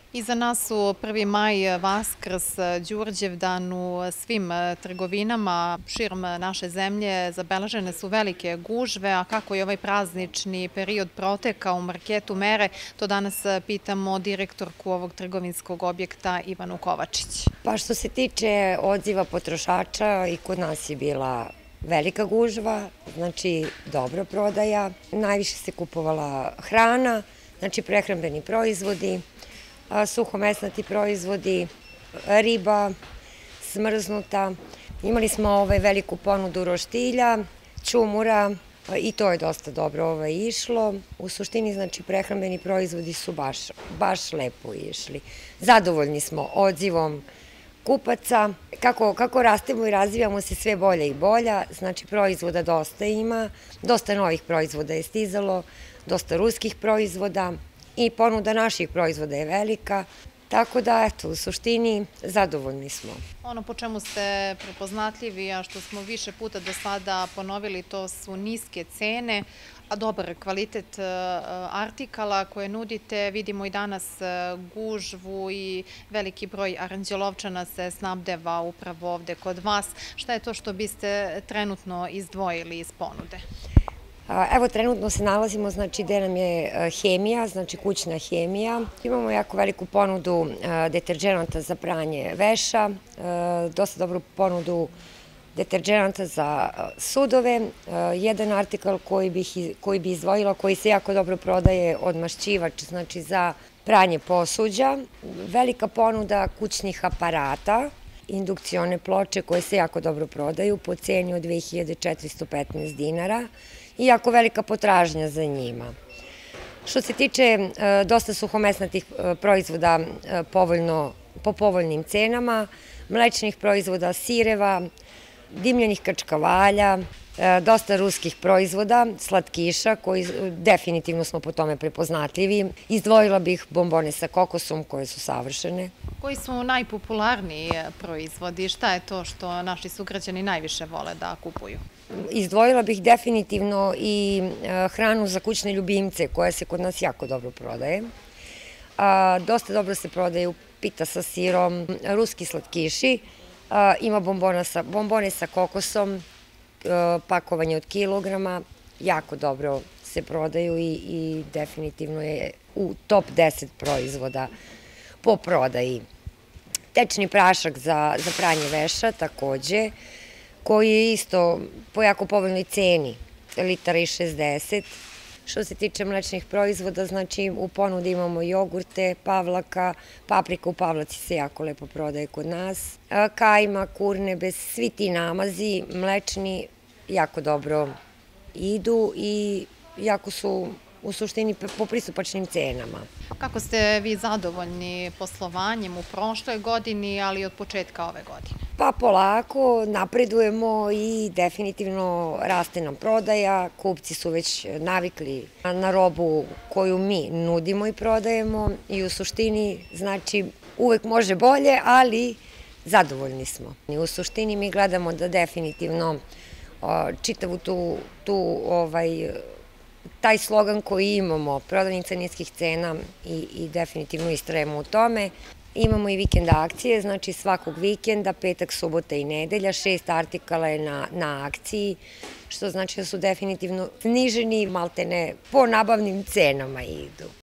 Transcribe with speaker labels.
Speaker 1: Iza nas su 1. maj, Vaskrs, Đurđevdan u svim trgovinama širom naše zemlje. Zabeležene su velike gužve, a kako je ovaj praznični period protekao u marketu mere, to danas pitamo direktorku ovog trgovinskog objekta Ivanu Kovačić.
Speaker 2: Pa što se tiče odziva potrošača, i kod nas je bila velika gužva, znači dobra prodaja. Najviše se kupovala hrana, znači prehrambeni proizvodi, suhomesnati proizvodi, riba, smrznuta. Imali smo veliku ponudu roštilja, ćumura i to je dosta dobro išlo. U suštini, znači, prehrambeni proizvodi su baš lepo išli. Zadovoljni smo odzivom kupaca. Kako rastemo i razvijamo se sve bolja i bolja, znači proizvoda dosta ima, dosta novih proizvoda je stizalo, dosta ruskih proizvoda i ponuda naših proizvoda je velika, tako da, eto, u suštini zadovoljni smo.
Speaker 1: Ono po čemu ste prepoznatljivi, a što smo više puta do sada ponovili, to su niske cene, a dobar kvalitet artikala koje nudite. Vidimo i danas gužvu i veliki broj aranđelovčana se snabdeva upravo ovde kod vas. Šta je to što biste trenutno izdvojili iz ponude?
Speaker 2: Evo, trenutno se nalazimo, znači, gde nam je hemija, znači kućna hemija. Imamo jako veliku ponudu deterđenata za pranje veša, dosta dobru ponudu deterđenata za sudove. Jedan artikal koji bi izdvojila, koji se jako dobro prodaje, odmašćivač, znači za pranje posuđa. Velika ponuda kućnih aparata, indukcione ploče koje se jako dobro prodaju po ceni od 2415 dinara i jako velika potražnja za njima. Što se tiče dosta suhomesnatih proizvoda po povoljnim cenama, mlečnih proizvoda, sireva, dimljenih kačkavalja, dosta ruskih proizvoda, slatkiša, koji definitivno smo po tome prepoznatljivi. Izdvojila bih bombone sa kokosom koje su savršene.
Speaker 1: Koji su najpopularniji proizvodi? Šta je to što naši sugrađani najviše vole da kupuju?
Speaker 2: Izdvojila bih definitivno i hranu za kućne ljubimce koja se kod nas jako dobro prodaje. Dosta dobro se prodaju pita sa sirom, ruski slatkiši, ima bombone sa kokosom, pakovanje od kilograma, jako dobro se prodaju i definitivno je u top 10 proizvoda po prodaji. Tečni prašak za pranje veša takođe, koji je isto po jako povoljnoj ceni, litara i 60. Što se tiče mlečnih proizvoda, znači u ponudi imamo jogurte, pavlaka, paprika u pavlaci se jako lepo prodaje kod nas, kajma, kurnebes, svi ti namazi mlečni jako dobro idu i jako su u suštini po pristupačnim cenama.
Speaker 1: Kako ste vi zadovoljni poslovanjem u prošloj godini, ali i od početka ove godine?
Speaker 2: Pa polako, napredujemo i definitivno raste nam prodaja. Kupci su već navikli na robu koju mi nudimo i prodajemo i u suštini, znači, uvek može bolje, ali zadovoljni smo. U suštini mi gledamo da definitivno čitavu taj slogan koji imamo, prodavnica niskih cena, i definitivno istrajemo u tome. Imamo i vikend akcije, znači svakog vikenda, petak, subota i nedelja, 6 artikala je na akciji, što znači da su definitivno sniženi, maltene po nabavnim cenama idu.